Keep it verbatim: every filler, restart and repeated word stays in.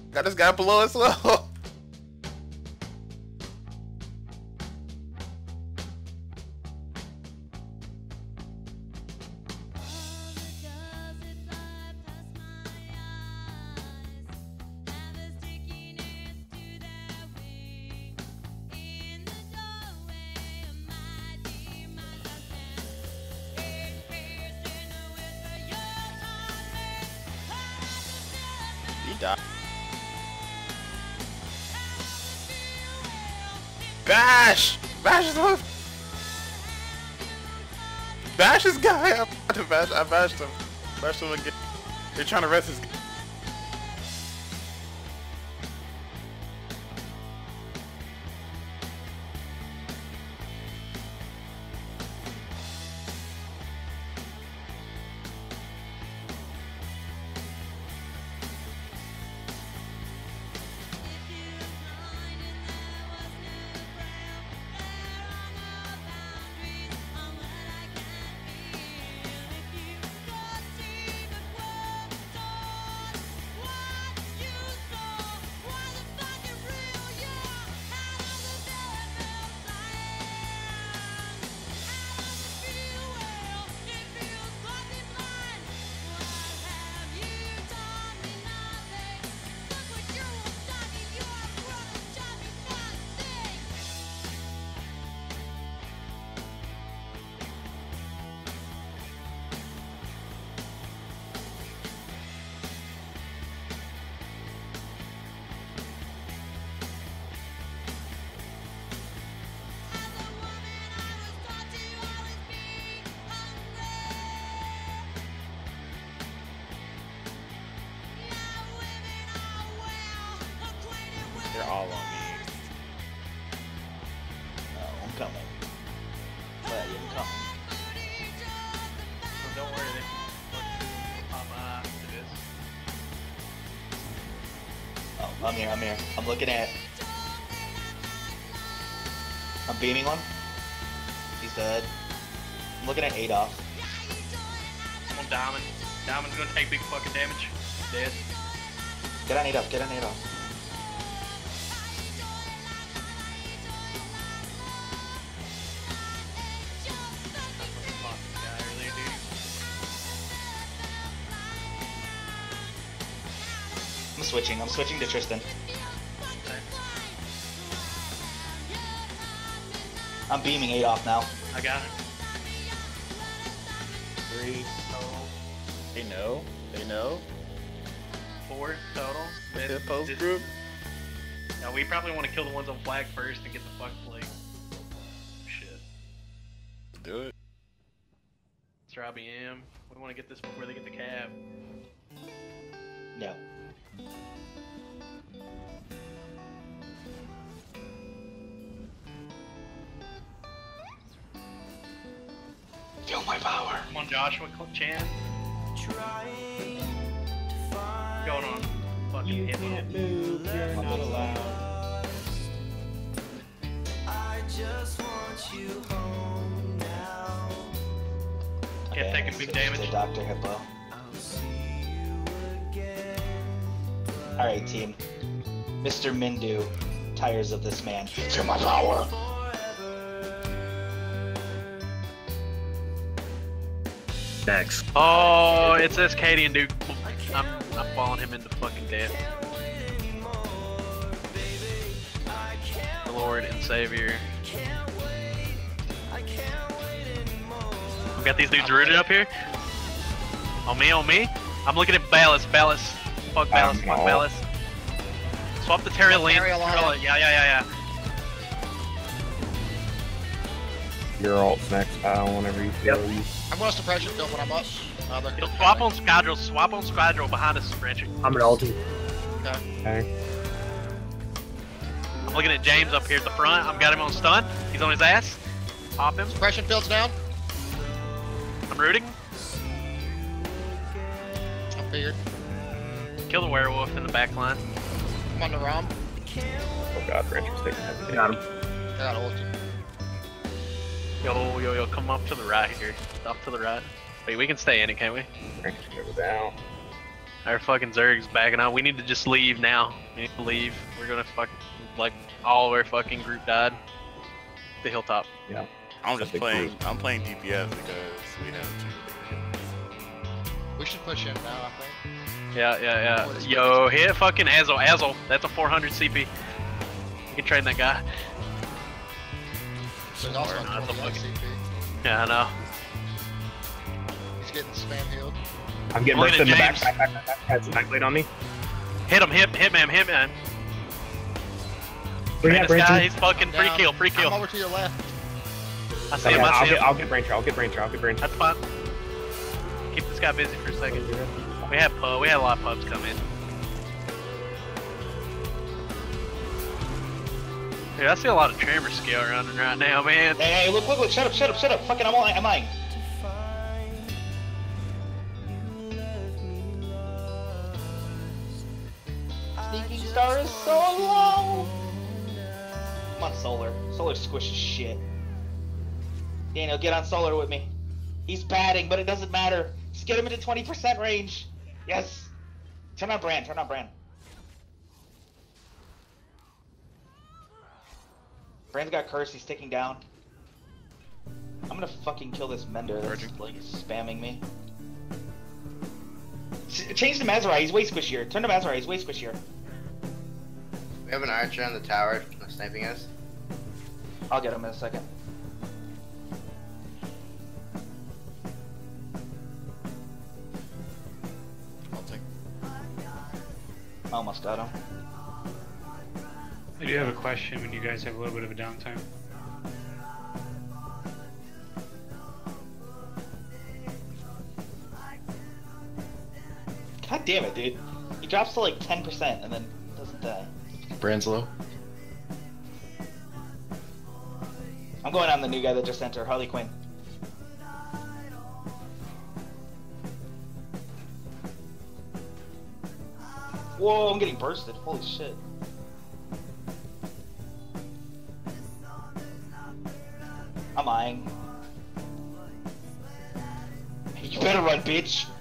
Got this guy below as well. He died. Bash! Bash is the Bash this guy! I bash I bashed him. Bashed him again. They're trying to rest his They're all on me. No, I'm coming. Well, yeah, I'm coming. Well, don't worry, they can pop my eye to this. Oh, I'm here, I'm here. I'm looking at... I'm beaming one. He's dead. I'm looking at Adolf. I'm on Diamond. Diamond's gonna take big fucking damage. Dead. Get on Adolf, get on Adolf. I'm switching, I'm switching to Tristan. I'm beaming Adolf now. I got it. Three. Total. They know. They know. Four total. It's a post group. Now we probably want to kill the ones on flag first and get the fuck flag. Shit. Do it. Let's try B M. We want to get this before they get the cab. No. Feel my power. Come on, Joshua Chan. What's going on? Fucking You hit can't him. move, you're not allowed. I just want you home now. Kept taking big damage. To Doctor Hippo. Alright, team. Mister Mindu tires of this man. Feel my power. Next. Oh, it says Cadian, dude. I'm, I'm following him into fucking death. The Lord and Savior. We got these dudes rooted up here. On me, on me. I'm looking at Ballas, Ballas. Fuck Ballas, fuck Ballas. Swap the Terry Lane. Yeah, yeah, yeah, yeah. Your ult's next pile whenever you feel you. I'm gonna suppression field when I'm up. Uh, they're- Yo, swap on Squadril, swap on Squadril behind us, Rancher. I'm an ulti. Okay. Okay. I'm looking at James up here at the front. I've got him on stun. He's on his ass. Pop him. Suppression field's down. I'm rooting. I figured. Kill the werewolf in the back line. I'm on the ROM. Oh god, Rancher's taking heavy. Got him. I got ulti. Yo, yo, yo, come up to the right here. Up to the right. Wait, we can stay in it, can't we? Rancher's gonna go down. Our fucking Zerg's backing up. We need to just leave now. We need to leave. We're gonna fuck like all of our fucking group died. The hilltop. Yeah. I'm just Big playing. group. I'm playing D P S because we have to. We should push in now, I think. Yeah, yeah, yeah. Yo, hit fucking Azel. Azel. That's a four hundred C P. You can train that guy. There's also Or not, a twenty fucking- C P. Yeah, I know. He's getting spam healed. I'm getting Look roasted at in the back. James. Back, back, back, back. Has some backblade on me. Hit him, hit, hit, man, hit, man. Bring Train that this guy. branch. He's fucking free Down. kill, free I'm kill. over to your left. I see Okay, him, I I'll see get, him. I'll get brancher. I'll get brancher. I'll get brancher. That's fine. Keep this guy busy for a second. We had pub, we had a lot of pubs come in. Dude, I see a lot of Tremor scale running right now, man. Hey, hey, look, look, look, shut up, shut up, shut up. Fucking, I'm lying, I'm lying. Sneaking Star is so low. Come on, Solar. Solar squishes shit. Daniel, get on Solar with me. He's batting, but it doesn't matter. Just get him into twenty percent range. Yes. Turn on Brand, turn on Brand. Brand's got curse, he's taking down. I'm gonna fucking kill this Mender that's like spamming me. S change to Mazerai, he's way squishier. Turn to Mazerai, he's way squishier. We have an archer on the tower sniping us. I'll get him in a second. I'll take. I almost got him. I do have a question when you guys have a little bit of a downtime. God damn it, dude. He drops to like ten percent and then doesn't die. Brand's low. I'm going on the new guy that just entered, Harley Quinn. Whoa, I'm getting bursted. Holy shit. I'm eyeing. You better run, bitch.